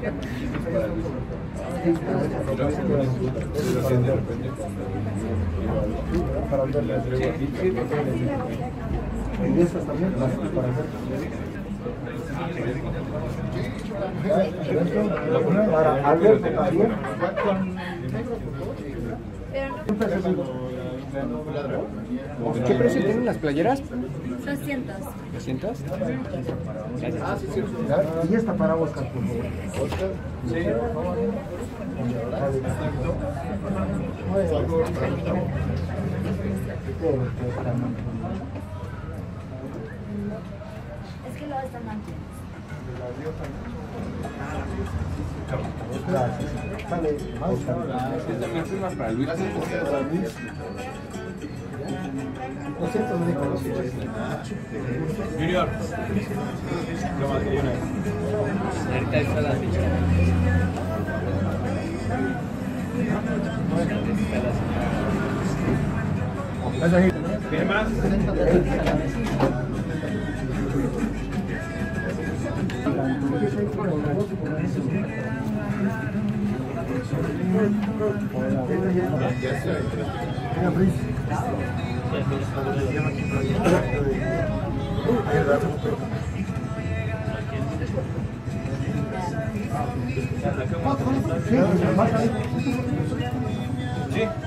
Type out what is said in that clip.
Para ver la tregua. En estas también, para hacer. Para Alberto también. ¿Qué precio tienen las playeras? 200. ¿200? Gracias. Y esta para Oscar, por favor. Oscar. Sí. Es que lo están manchando. Gracias. Sale, Oscar. Para Luis. 200 me dijo, ¿no? Junior. Ahorita está la ficha. ¿Tiene más? Sí.